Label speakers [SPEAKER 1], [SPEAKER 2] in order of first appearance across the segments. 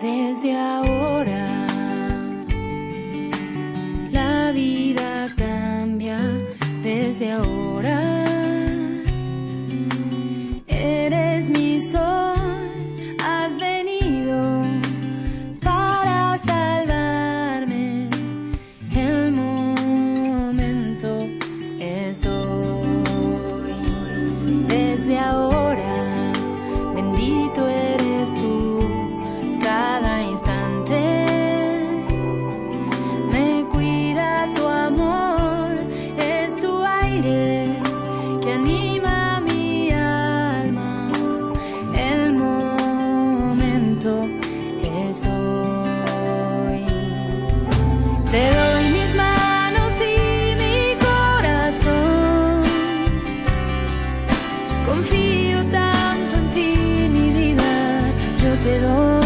[SPEAKER 1] Desde ahora la vida cambia, desde ahora eres mi sol, has venido para salvarme, el momento es hoy. Desde ahora bendito eres tú. Cada instante me cuida tu amor, es tu aire que anima mi alma, el momento es hoy. Te doy mis manos y mi corazón, confío tanto en ti, mi vida, yo te doy.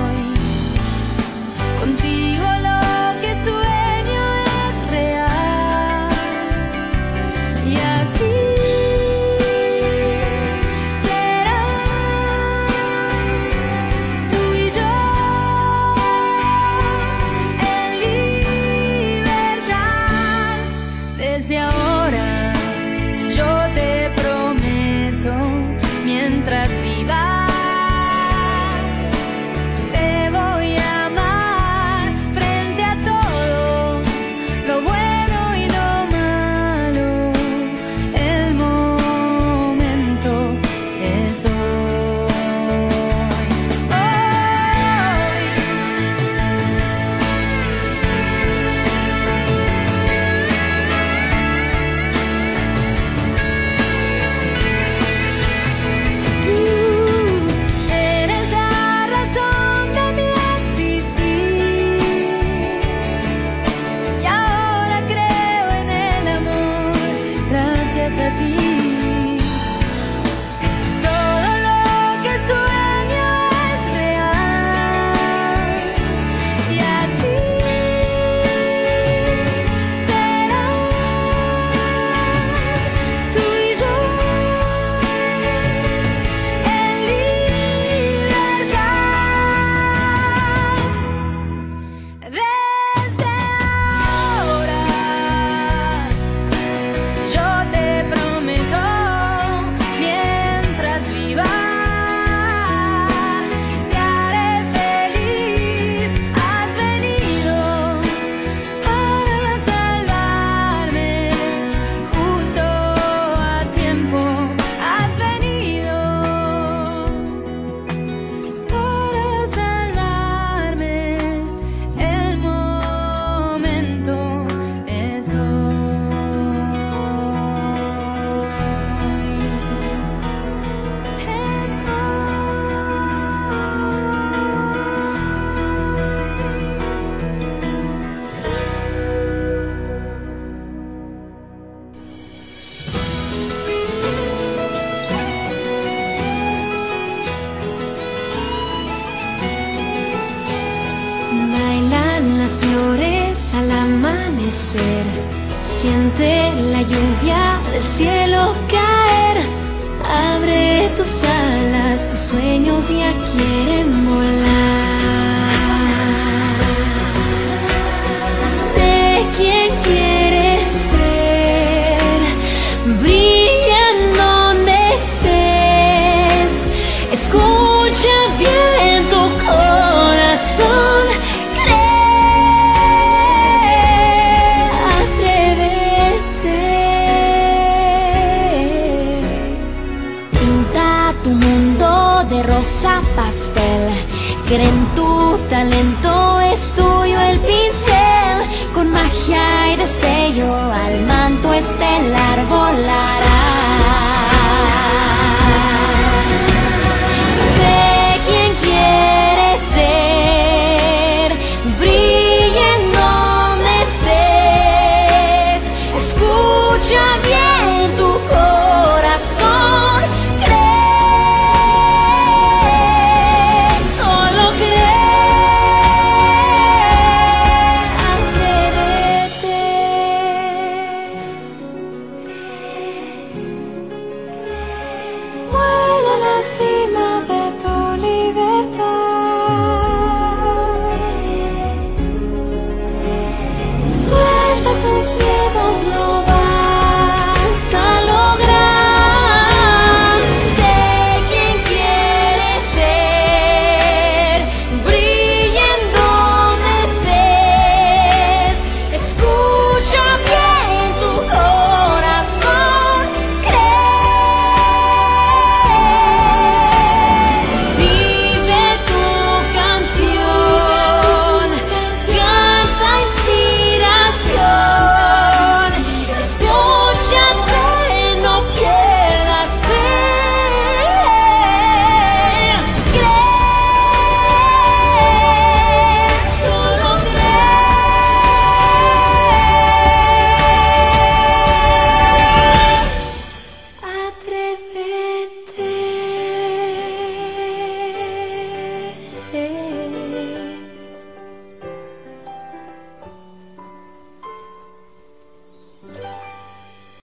[SPEAKER 1] Contigo lo que sueño es real, y así será. Tú y yo en libertad. Desde ahora yo te prometo, mientras viva a ti. Todo lo que sueño es real, y así será. Tú y yo en libertad. Desde ahora yo te prometo, mientras viva te haré feliz. Has venido para salvarme, justo a tiempo. Has venido para salvarme, el momento es hoy. Bailan las flores al amanecer, siente la lluvia del cielo caer. Abre tus alas, tus sueños ya quieren volar. Sé quién quieres ser, brilla en donde estés. Escucha bien tu corazón, de rosa pastel, cree en tu talento, es tuyo el pincel, con magia y destello al manto estelar volarás.